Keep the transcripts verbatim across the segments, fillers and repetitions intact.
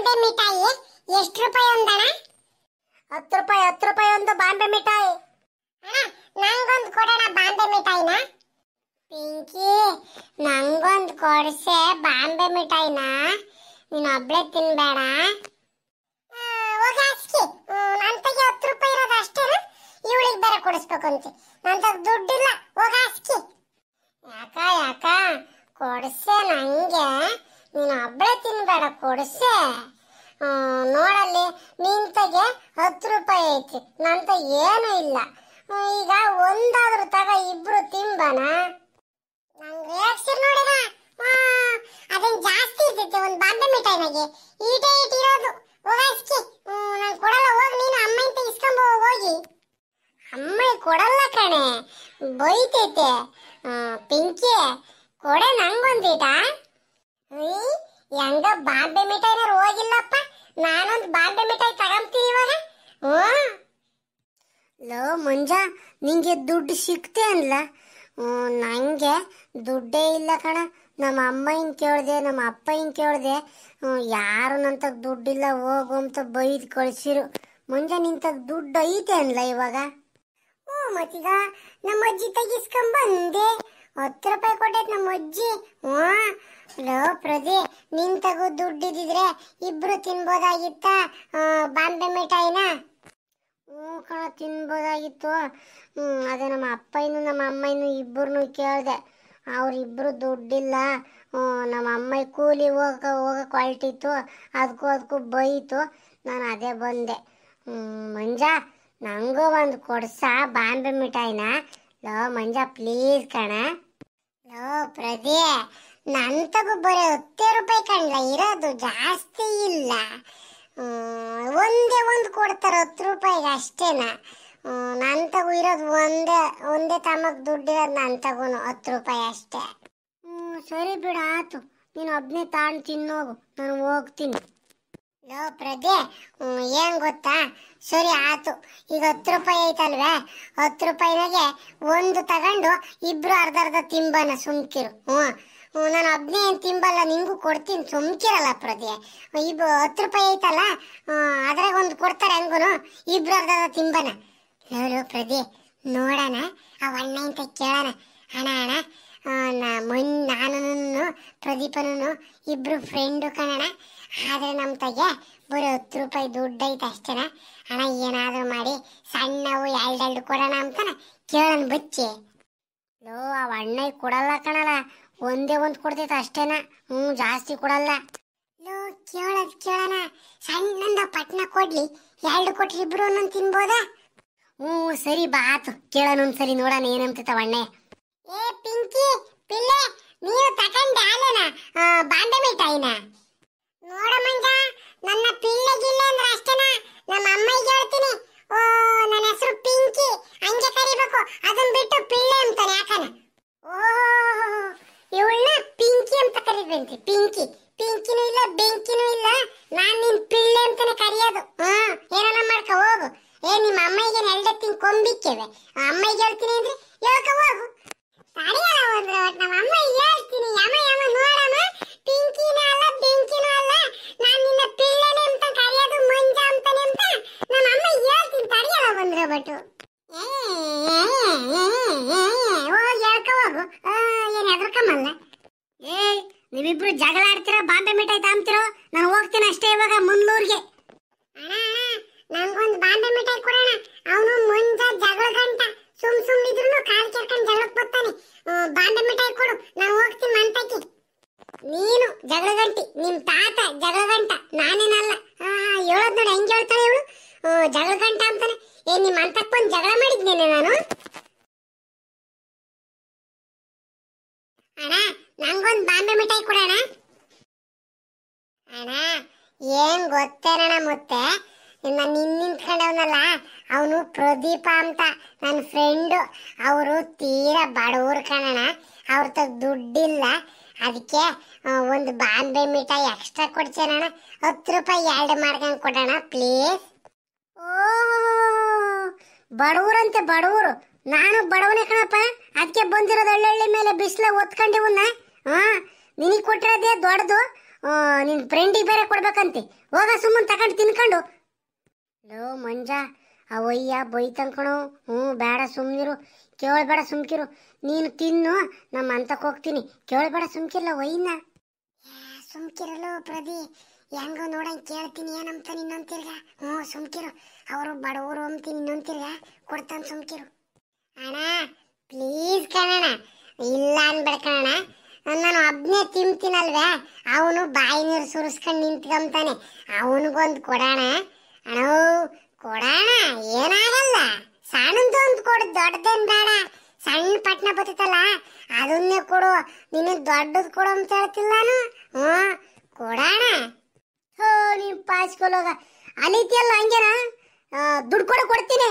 ಬಾಂಬೆ ಮಿಠಾಯಿ ಎಷ್ಟು ರೂಪಾಯಿ ಒಂದಣ್ಣ? ಹತ್ತು ರೂಪಾಯಿ ಹತ್ತು ರೂಪಾಯಿ ಒಂದು ಬಾಂಬೆ ಮಿಠಾಯಿ. ಅಣ್ಣ ನಂಗೊಂದು ಕೊಡೋಣ ಬಾಂಬೆ ಮಿಠಾಯಿನ. ಪಿಂಕಿ ನಂಗೊಂದು ಕೊಡ್ಸೆ ಬಾಂಬೆ ಮಿಠಾಯಿನ. ನೀನು ಒಬ್ಳೆ ತಿನ್ಬೇಡ. ಹೋಗಿ ಹಾಸ್ಕಿ. ನನ್ನ ತಗೆ ಹತ್ತು ರೂಪಾಯಿ ಇರೋದು ಅಷ್ಟೇನ? ಇವಳಿಗೆ ಬೇರೆ ಕೊಡಿಸ್ಬೇಕು ಅಂತ ನನ್ನ ತಗ ದುಡ್ಡಿಲ್ಲ. ಹೋಗಿ ಹಾಸ್ಕಿ. ಯಾಕ ಯಾಕ ಕೊಡ್ಸೆ ನಂಗೆ. ನೀನು ಒಬ್ಳೆ ತಿನ್ಬೇಡ ಕೊಡ್ಸೆ. ನೋಡಲ್ಲಿ ನಿಂತಗೆ ಹತ್ತು ರೂಪಾಯಿ ಐತಿ, ನಂತ ಏನು ಇಲ್ಲ. ಈಗ ಒಂದಾದ್ರೂ ತಗ ಇಬ್ರು ತಿಂಬನ. ನಂಗೆ ರೇಟ್ಸಿರ್ ನೋಡಿನ ಅದನ್ ಜಾಸ್ತಿ ಇರ್ತೈತೆ ಒಂದು ಬಾಂಬೆ ಮಿಠಾಯಿನಾಗೆ. ಈಟೇ ಈಟ್ ಇರೋದು. ಹೋಗಿ ಹಾಸ್ಕಿ. ನಾನು ಕೊಡಲ್ಲ. ಹೋಗಿ ನೀನು ಅಮ್ಮಂತ ಇಸ್ಕೊಂಬ ಹೋಗಿ. ಅಮ್ಮ ಕೊಡಲ್ಲ ಕಣೆ, ಬೈತೈತೆ. ಪಿಂಕಿ ಕೊಡೆ ನಂಗೊಂದೀಟ. ಹೆಂಗ ಬಾಂಬೆ ಮಿಠಾಯಿನಾರು ಹೋಗಿಲ್ಲಪ್ಪ. ನಾನೊಂದು ಬಾಂಬೆ ಮಿಠಾಯಿ ತಗೊಂತೀನಿ ಇವಾಗ. ಹ್ಮ್ ಲೋ ಮುಂಜ, ನಿಂಗೆ ದುಡ್ಡು ಸಿಕ್ತೆ ಅನ್ಲ? ನಂಗೆ ದುಡ್ಡೇ ಇಲ್ಲ ಕಣ. ನಮ್ಮ ಅಮ್ಮ ಹಿಂಗೆ ಕೇಳಿದೆ, ನಮ್ಮ ಅಪ್ಪ ಹಿಂಗೆ ಕೇಳಿದೆ. ಯಾರು ನಂತ ದುಡ್ಡಿಲ್ಲ ಹೋಗು ಅಂತ ಬೈದು ಕಳಿಸಿರು. ಮುಂಜೆ ನಿಂತಾಗ ದುಡ್ಡು ಐತೆ ಅನ್ಲ ಇವಾಗ? ಹ್ಞೂ ಮತ್ತೀಗ ನಮ್ಮ ಅಜ್ಜಿ ತೆಗಿಸ್ಕೊಂಬಂದೆ. ಹತ್ತು ರೂಪಾಯಿ ಕೊಟ್ಟೈತೆ ನಮ್ಮ ಅಜ್ಜಿ. ಹ್ಞೂ ಲೋ ಪ್ರದಿ, ನಿಂತಾಗೂ ದುಡ್ಡಿದ್ರೆ ಇಬ್ರು ತಿನ್ಬೋದಾಗಿತ್ತ ಬಾಂಬೆ ಮಿಠಾಯಿನ? ಹ್ಞೂ ಕಣ ತಿನ್ಬೋದಾಗಿತ್ತು. ಹ್ಞೂ ಅದೇ ನಮ್ಮ ಅಪ್ಪ ಇನ್ನು ನಮ್ಮ ಅಮ್ಮ ಇನ್ನು ಇಬ್ಬರನ್ನು ಕೇಳಿದೆ. ಅವರಿಬ್ಬರು ದುಡ್ಡಿಲ್ಲ. ನಮ್ಮ ಅಮ್ಮ ಕೂಲಿ ಹೋಗ ಹೋಗಕ್ಕೆ ಹೊರಟಿತ್ತು. ಅದಕ್ಕೂ ಅದಕ್ಕೂ ಬೈತು. ನಾನು ಅದೇ ಬಂದೆ. ಮಂಜ ನಂಗೂ ಒಂದು ಕೊಡ್ಸ ಬಾಂಬೆ ಮಿಠಾಯಿನ. ಲೋ ಮಂಜ ಪ್ಲೀಸ್ ಕಣ. ಲೋ ಪ್ರದಿ, ನಂತಗೂ ಬರೀ ಹತ್ತೇ ರೂಪಾಯಿ ಕಣ್ಲ ಇರೋದು, ಜಾಸ್ತಿ ಇಲ್ಲ. ಒಂದೇ ಒಂದು ಕೊಡ್ತಾರೆ ಹತ್ತು ರೂಪಾಯಿಗೆ ಅಷ್ಟೇನ. ನನ್ನ ತಗು ಇರೋದು ಒಂದೇ ಒಂದೇ ತಮಕ್ ದುಡ್ಡಿರೋದು ನನ್ನ ತಗೋನು ಹತ್ತು ರೂಪಾಯಿ ಅಷ್ಟೇ. ಹ್ಞೂ ಸರಿ ಬಿಡು ಆತು. ನೀನು ಒಬ್ಬನೇ ತಾಂಡು ತಿನ್ನೋಗು, ನಾನು ಹೋಗ್ತೀನಿ. ಲೋ ಪ್ರದೇ, ಏನು ಗೊತ್ತಾ? ಸರಿ ಆತು. ಈಗ ಹತ್ತು ರೂಪಾಯಿ ಐತಲ್ವೇ, ಹತ್ತು ರೂಪಾಯಿನಾಗೆ ಒಂದು ತಗೊಂಡು ಇಬ್ರು ಅರ್ಧ ಅರ್ಧ ತಿಂಬನ. ಸುಮ್ಕಿರು. ಹ್ಞೂ ಹ್ಞೂ ನಾನು ಒಬ್ಬನೇ ಏನು ತಿಂಬಲ್ಲ, ನಿಂಗೂ ಕೊಡ್ತೀನಿ. ಸುಮ್ಕಿರಲ್ಲ ಪ್ರದೇ. ಇಬ್ ಹತ್ತು ರೂಪಾಯಿ ಐತಲ್ಲ, ಅದ್ರಾಗ ಒಂದು ಕೊಡ್ತಾರೆ ಹೆಂಗೂ. ಇಬ್ರು ಅರ್ಧ ಅರ್ಧ ತಿಂಬನ. ಲೋ ಪ್ರದೇ, ನೋಡೋಣ ಆ ಅಣ್ಣ ಅಂತ ಕೇಳೋಣ. ಅಣ್ಣ ಅಣ್ಣ ನಾ ಮೊನ್ ನಾನು ಪ್ರದೀಪನೂ ಇಬ್ರು ಫ್ರೆಂಡು ಕಣಣ. ಆದರೆ ನಮ್ಮ ತಗೆ ಬರೀ ಹತ್ತು ರೂಪಾಯಿ ದುಡ್ಡು ಐತೆ ಅಷ್ಟೇನ. ಅಣ್ಣ ಏನಾದರೂ ಮಾಡಿ ಸಣ್ಣವು ಎರಡೆರಡು ಕೊಡೋಣ ಅಂತಾನ ಕೇಳೋಣ ಬಚ್ಚಿ. ಲೋ ಆ ಅಣ್ಣ ಕೊಡಲ್ಲ ಕಣಲ್ಲ, ಒಂದೇ ಒಂದು ಕೊಡ್ತೈತೆ ಅಷ್ಟೇನ. ಹ್ಞೂ ಜಾಸ್ತಿ ಕೊಡಲ್ಲ. ಲೋ ಕೇಳೋದು ಕೇಳೋಣ. ಸಣ್ಣಂದ ಪಟ್ನ ಕೊಡ್ಲಿ, ಎರಡು ಕೊಟ್ರಿ ಇಬ್ರು ಒಂದೊಂದು ತಿನ್ಬೋದಾ? ಹ್ಞೂ ಸರಿ ಬಾ ಆತು, ಕೇಳೋಣ ಒಂದ್ಸರಿ ನೋಡೋಣ ಏನಂತೈತವ ಅಣ್ಣ. ಏ ಪಿಂಕಿ ಪಿಲ್ಲೆ, ನೀವು ತಕೊಂಡೆ ಆಲೇನ ಬಾಂಬೆ ಮಿಠಾಯಿನ? ನೋಡ ಮಂಜ, ನನ್ನ ಪಿಲ್ಲೆ ಗಿಲ್ಲೆ ಅಂದ್ರೆ ಅಷ್ಟೇನ. ನಮ್ಮ ಅಮ್ಮಗೆ ಹೇಳ್ತೀನಿ, ಓ ನನ್ನ ಹೆಸರು ಪಿಂಕಿ ಹಂಗೆ ಕರಿಬೇಕು, ಅದನ್ನ ಬಿಟ್ಟು ಪಿಲ್ಲೆ ಅಂತಾನೆ ಯಾಕನ? ಓಹ್ ಇವಳನ್ನ ಪಿಂಕಿ ಅಂತ ಕರಿಬೇಂತಿ. ಪಿಂಕಿ ಪಿಂಕಿನೂ ಇಲ್ಲ ಬೆಂಕಿನೂ ಇಲ್ಲ, ನಾನ್ ನಿನ್ ಪಿಲ್ಲೆ ಅಂತಾನೆ ಕರಿಯೋದು. ಹ್ಮ್ ಏನಾನ ಮಾಡ್ಕ ಹೋಗು. ಏ ನಿಮ್ಮ ಅಮ್ಮಗೆ ಎಲ್ಡತ್ತಿನ ಕೊಂಬಿಕ್ಕೇವೆ, ಅಮ್ಮಗೆ ಹೇಳ್ತೀನಿ ಅಂದ್ರೆ ಹೇಳ್ಕ ಹೋಗು. ತಡೆಯಲ್ಲ ಹೋದ್ರೆ ಒಟ್ಟು ನಮ್ಮ ಅಮ್ಮ ಹೇಳ್ತೀನಿ. ಯಮ ಯಮ ನೋಡಮ್ಮ, ಪಿಂಕಿನ ಅಲ್ಲ ಬೆಂಕಿನ ಅಲ್ಲ, ನಾನು ನಿನ್ನ ಪಿಲ್ಲೆನೆ ಅಂತ ಕರೆಯೋದು, ಮಂಜ ಅಂತಾನೆ ಅಂತ ನಮ್ಮ ಅಮ್ಮ ಹೇಳ್ತೀನಿ. ತಡೆಯಲ್ಲ ಬಂದ್ರೆ ಬಟ್ಟು ಹೋಗಿ ಹೇಳ್ಕ ಹೋಗು. ಏನ್ ಹೆದರ್ಕಮ್ಮಲ್ಲ. ಏಯ್ ನೀವಿಬ್ರು ಜಗಳ ಆಡ್ತೀರಾ, ಬಾಂಬೆ ಮಿಠಾಯಿ ತಾಂಬ್ತಿರೋ? ನಾನು ಹೋಗ್ತೀನಿ ಅಷ್ಟೇ ಇವಾಗ ಮುನ್ಲೂರ್ಗೆ. ಅಣ್ಣ ಅಣ್ಣ ನಂಗೊಂದು ಬಾಂಬೆ ಮಿಠಾಯಿ ಕೊಡೋಣ. ಅವನು ಮುಂಜ ಜಗಳ ಗಂಟ ಸುಮ್ ಸುಮ್ ಇದ್ರು ಕಾಲ್ ಕೆರ್ಕೊಂಡು ಜಗಳಕ್ಕೆ ಬರ್ತಾನೆ. ಬಾಂಬೆ ಮಿಠಾಯಿ ಕೊಡು, ನಾನು ಹೋಗ್ತೀನಿ ಮಂತಕ್ಕೆ. ನೀನು ಜಗಳ ಗಂಟಿ, ನಿಮ್ ತಾತ ಜಗಳ ಗಂಟ, ನಾನೇನಲ್ಲ. ಹಾ ಹೇಳೋದ್ ನೋಡಿ ಹೆಂಗೆ ಹೇಳ್ತಾಳೆ ಇವಳು, ಜಗಳ ಗಂಟ ಅಂತಾನೆ. ಏ ನಿಮ್ ಅಂತಕ್ ಬಂದು ಜಗಳ ಮಾಡಿದ್ನೇನೆ ನಾನು? ಅಣ್ಣ ನಂಗೊಂದು ಬಾಂಬೆ ಮಿಠಾಯಿ ಕೊಡೋಣ. ಅಣ್ಣ ಏನ್ ಗೊತ್ತೇನಣ್ಣ, ಮತ್ತೆ ನಾನು ನಿನ್ ನಿಂತ್ಕೊಂಡವನಲ್ಲ, ಅವನು ಪ್ರದೀಪ ಅಂತ ನನ್ನ ಫ್ರೆಂಡು. ಅವರು ತೀರಾ ಬಡವರು ಕಣಣ, ಅವ್ರ ತಗ ದುಡ್ಡಿಲ್ಲ. ಅದಕ್ಕೆ ಒಂದು ಬಾಂಬೆ ಮಿಠಾಯಿ ಎಕ್ಸ್ಟ್ರಾ ಕೊಡ್ಸೇನಣ್ಣ. ಹತ್ತು ರೂಪಾಯಿ ಎರಡು ಮಾಡ್ಕೊಂಡು ಕೊಡೋಣ ಪ್ಲೀಸ್. ಓ ಬಡವರಂತೆ ಬಡವರು, ನಾನು ಬಡವನೇ ಕಣಪ್ಪ. ಅದಕ್ಕೆ ಬಂದಿರೋದು ಒಳ್ಳೊಳ್ಳೆ ಮೇಲೆ ಬಿಸಿಲ ಒತ್ಕೊಂಡಿವನ್ನ. ಹಾ ನಿನಗೆ ಕೊಟ್ಟಿರೋದೇ ದೊಡ್ಡದು, ನಿನ್ ಫ್ರೆಂಡಿಗೆ ಬೇರೆ ಕೊಡ್ಬೇಕಂತೆ. ಹೋಗ ಸುಮ್ಮನೆ ತಗೊಂಡು ತಿನ್ಕೊಂಡು. ಲೋ ಮಂಜ, ಅವಯ್ಯ ಬೈತಂಕಣು. ಹ್ಞೂ ಬೇಡ ಸುಮ್ನಿರು, ಕೇಳಬೇಡ ಸುಮ್ಕಿರು. ನೀನು ತಿನ್ನು, ನಮ್ಮ ಅಂತಕ್ಕೆ ಹೋಗ್ತೀನಿ. ಕೇಳಬೇಡ ಸುಮ್ಕಿರ್ಲ ಒಯ್ಯನ್ನ. ಸುಮ್ಕಿರಲು ಪ್ರದಿ, ಹೆಂಗೋ ನೋಡಂಗೆ ಕೇಳ್ತೀನಿ ಏನಂತ ಇನ್ನೊಂದು ತಿರ್ಗ. ಹ್ಞೂ ಸುಮ್ಕಿರು, ಅವರು ಬಡವರು ಅಂತೀನಿ ಇನ್ನೊಂದು ತಿರ್ಗ ಕೊಡ್ತಾನೆ. ಸುಮ್ಕಿರು ಅಣ್ಣ, ಪ್ಲೀಸ್ ಕಣಣ್ಣ, ಇಲ್ಲ ಅನ್ಬೇಡ ಕಣಣ್ಣ. ನಾನು ಒಬ್ನೇ ತಿಂತೀನಲ್ವೇ, ಅವನು ಬಾಯಿ ನೀರು ಸುರಿಸ್ಕೊಂಡು ನಿಂತ್ಕೊಂತಾನೆ. ಅವನಿಗೊಂದು ಕೊಡೋಣ ಅಣ್ಣ, ಕೊಡೋಣ, ಏನಾಗಲ್ಲ. ಸಣ್ಣದು ಒಂದು ಕೊಡು, ದೊಡ್ಡದೇನು ಬೇಡ. ಸಣ್ಣ ಪಟ್ನ ಬರ್ತೈತಲ್ಲ ಅದನ್ನೇ ಕೊಡು. ನೀನು ದೊಡ್ಡದು ಕೊಡು ಅಂತ ಹೇಳ್ತಿಲ್ಲ ನಾನು. ಹ್ಞೂ ಕೊಡೋಣ. ಹೋ ನೀವು ಪಾಸ್ಕೊಲೋಗ ಅಲಿತಿಯಲ್ಲ ಹಂಗೇನಾ? ದುಡ್ಡು ಕೊಡು, ಕೊಡ್ತೀನಿ.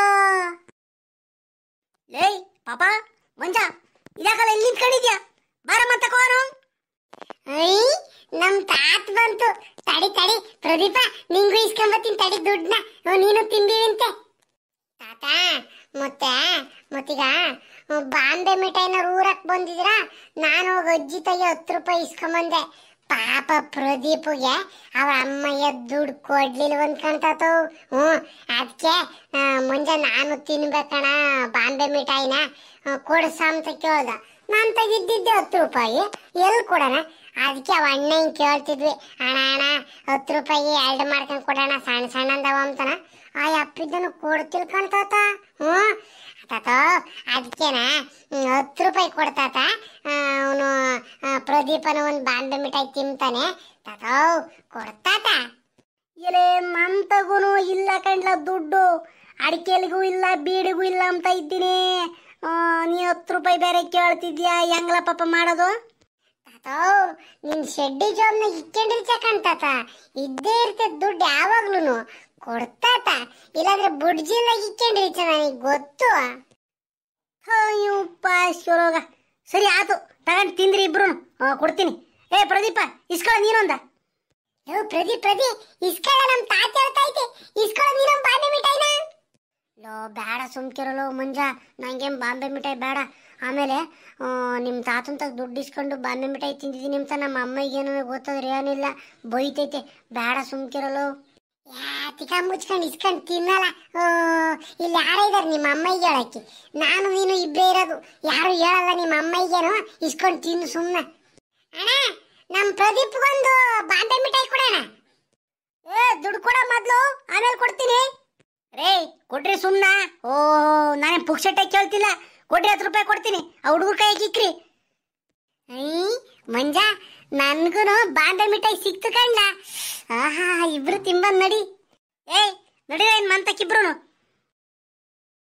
ಲೇ ಪಾಪ ಮಂಜ, ಇದಾಗಲ್ಲ ಇಲ್ಲಿ ನಿಂತ್ಕೊಂಡಿದ್ಯಾ? ಬಾರ ಮತ್ತಕೋನು. ಐ ನಮ್ ತಾತ್ ಬಂತು. ತಡಿ ತಡಿ ಪ್ರದೀಪ, ನಿಂಗೂ ಇಸ್ಕೊಂಬತ್ತೀನಿ ತಡಿ ದುಡ್ಡನ್ನ. ನೀನು ತಿಂದಿವಂತೆ ತಾತ. ಮತ್ತೆ ಮತ್ತೀಗ ಬಾಂಬೆ ಮಿಠಾಯಿನ ಊರಕ್ ಬಂದಿದ್ರ, ನಾನು ಹೋಗಿ ಅಜ್ಜಿ ತಗಿ ಹತ್ತು ರೂಪಾಯಿ ಇಸ್ಕೊಂಬಂದೆ. ಪಾಪ ಪ್ರದೀಪ್ಗೆ ಅವ್ರ ಅಮ್ಮಯ್ಯ ದುಡ್ಡು ಕೊಡ್ಲಿಲ್ಲ ಅಂದ್ಕೊಂತಾತು. ಹ್ಞೂ ಅದಕ್ಕೆ ಮುಂಜೆ ನಾನು ತಿನ್ಬೇಕಣ ಬಾಂಬೆ ಮಿಠಾಯಿನ, ಕೊಡ್ಸ ಅಂತ ಕೇಳ್ದ. ನಾನು ತೆಗಿದ್ದಿದ್ದೆ ಹತ್ತು ರೂಪಾಯಿ, ಎಲ್ಲಿ ಕೊಡೋಣ? ಅದಕ್ಕೆ ಅವ ಅಣ್ಣ ಹಿಂಗೆ ಕೇಳ್ತಿದ್ವಿ, ಅಣ್ಣ ಅಣ್ಣ ಹತ್ತು ರೂಪಾಯಿ ಎರಡು ಮಾಡ್ಕೊಂಡು ಕೊಡೋಣ, ಸಣ್ಣ ಸಣ್ಣ ಅಂದವ ಅಂತಾನ. ಆ ಅಪ್ಪಿದ್ದನು ಕೊಡ್ತಿಲ್ ಕಾಣ್ತಾತ. ಹ್ಞೂ ತಾತ, ಅದಕ್ಕೇನ ಹತ್ತು ರೂಪಾಯಿ ಕೊಡ್ತಾತ. ಅವನು ಪ್ರದೀಪನ ಒಂದು ಬಾಂಬೆ ಮಿಠಾಯಿ ತಿಂತಾನೆ ತಾತ, ಕೊಡ್ತಾತ. ಎಲೆ ಮಂತಗೂ ಇಲ್ಲ ಕಂಡ್ಲ ದುಡ್ಡು, ಅಡಿಕೆಲಿಗೂ ಇಲ್ಲ ಬೀಡಿಗೂ ಇಲ್ಲ ಅಂತ ಇದ್ದೀನಿ. ನೀ ಹತ್ತು ರೂಪಾಯಿ ಬೇರೆ ಕೇಳ್ತಿದ್ಯಾ, ಹೆಂಗ್ಲ ಪಾಪ ಮಾಡೋದು? ತಾತ, ನಿನ್ ಶೆಡ್ಡಿ ಜಾಬ್ನ ಇಕ್ಕೊಂಡಿರ್ತ ಕಾಣ್ತಾತ, ಇದ್ದೇ ಇರ್ತದ ದುಡ್ಡು ಯಾವಾಗ್ಲೂ. ಕೊಡ್ತಾತ, ಇಲ್ಲಾಂದ್ರೆ ಬುಡ್ಜಿಲ್ಲ ಇಕ್ಕೊಂಡಿರ್ತ, ನನಗೆ ಗೊತ್ತು. ಅಯ್ಯೋ ಪಾಸ್ರೋಗ. ಸರಿ ಆತು, ತಗೊಂಡು ತಿಂದ್ರಿ ಇಬ್ರು. ಕೊಡ್ತೀನಿ. ಏ ಪ್ರದೀಪ, ಇಸ್ಕೊಳ್ಳ ನೀನೊಂದ. ಯೋ ಪ್ರದೀಪ್ ಪ್ರದೀಪ್ ಇಸ್ಕೊಳ್ಳ, ನಮ್ ತಾತ ಹೇಳ್ತಾ ಐತೆ, ಇಸ್ಕೊಳ್ಳ ನೀನೊಂದು ಬಾಂಬೆ ಮಿಠಾಯಿನ. ಲೋ ಬೇಡ ಸುಮ್ಕಿರಲು ಮಂಜ, ನಂಗೇನು ಬಾಂಬೆ ಮಿಠಾಯಿ ಬೇಡ. ಆಮೇಲೆ ನಿಮ್ಮ ತಾತಂತ ದುಡ್ಡು ಇಸ್ಕೊಂಡು ಬಾಂಬೆ ಮಿಠಾಯಿ ತಿಂದಿದ್ದೀನಿ ಅಂತ ನಮ್ಮ ಅಮ್ಮಗೇನೋ ಗೊತ್ತಾದ್ರೆ ಏನಿಲ್ಲ, ಬೈತೈತೆ. ಬೇಡ ಸುಮ್ಕಿರಲು. ಯಾತಿಕ ಮುಚ್ಕೊಂಡು ಇಸ್ಕೊಂಡು ತಿನ್ನಲ್ಲ. ಇಲ್ಲಿ ಯಾರ ಇದಾರೆ ನಿಮ್ಮ ಅಮ್ಮಯ್ಗೆ ಹೇಳಕ್ಕೆ? ನಾನು ನೀನು ಇಬ್ಬರೇ ಇರೋದು, ಯಾರು ಹೇಳಲ್ಲ. ನಿಮ್ಮ ಅಮ್ಮಯ್ಗೇನು ಇಸ್ಕೊಂಡು ತಿನ್ನು ಸುಮ್ಮನೆ. ಅಣ್ಣ, ನಮ್ಮ ಪ್ರದೀಪ್ಗೊಂದು ಬಾಂಬೆ ಮಿಠಾಯಿ ಕೊಡೋಣ. ಏ ದುಡ್ಡು ಕೊಡ ಮೊದಲು, ಆಮೇಲೆ ಕೊಡ್ತೀನಿ. ರೇ ಕೊಡ್ರಿ ಸುಮ್ನ. ಓ ನಾನೇ ಪುಕ್ಷಟೆ ಕೇಳ್ತಿಲ್ಲ, ಕೊಡ್ರಿ ಹತ್ತು ರೂಪಾಯಿ ಕೊಡ್ತೀನಿ. ಆ ಹುಡುಗರ ಕೈಗೆ ಇಕ್ರಿ. ಐ ಮಂಜ, ನನ್ಗೂ ಬಾಂಬೆ ಮಿಠಾಯಿ ಸಿಕ್ತು ಕಣ್ಣ. ಆಹಾ, ಇಬ್ರು ತಿಂಬಂದ್ ನಡಿ. ಏಯ್ ನಡಿರ ಇನ್ ಮಂತಕ್ಕಿಬ್ರು.